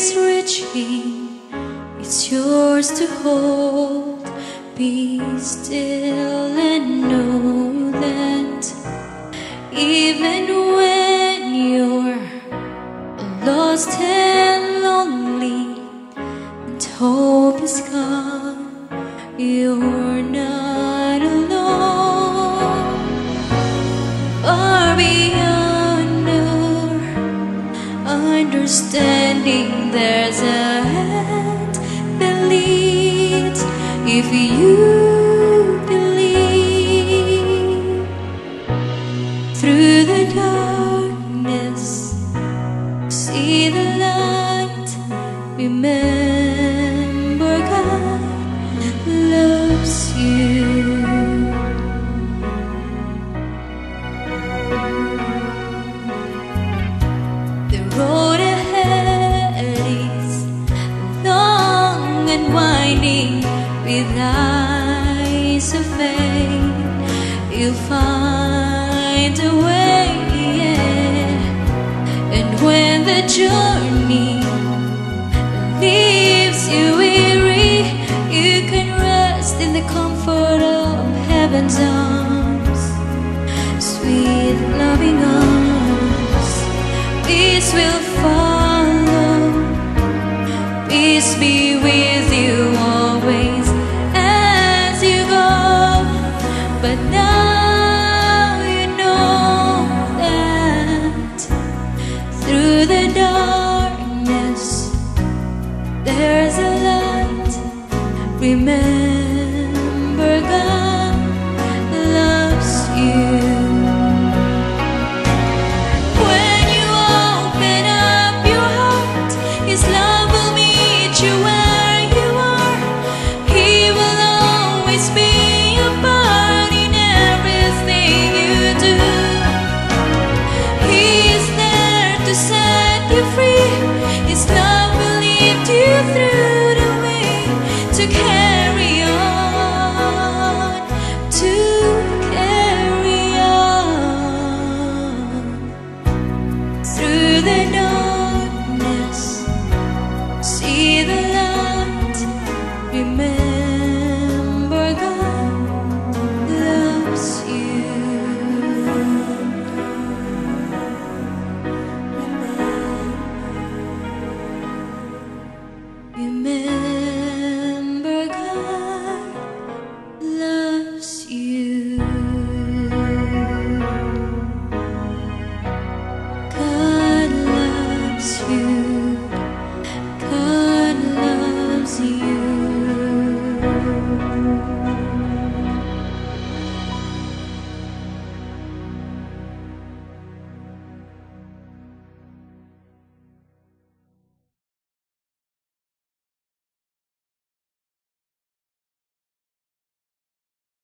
is reaching, it's yours to hold. Be still and know that even when you're lost and lonely and hope is gone, you're not alone. Far beyond our understanding, there's a hand that leads. If you believe, through the darkness, see the light. Remember, God loves you. The road ahead is long and winding, with eyes of faith, you'll find a way, yeah. And when the journey leaves you weary, you can rest in the comfort of heaven's arms, sweet loving arms. Peace will follow, peace be with you always as you go. But now you know that through the darkness there's a light. Remember,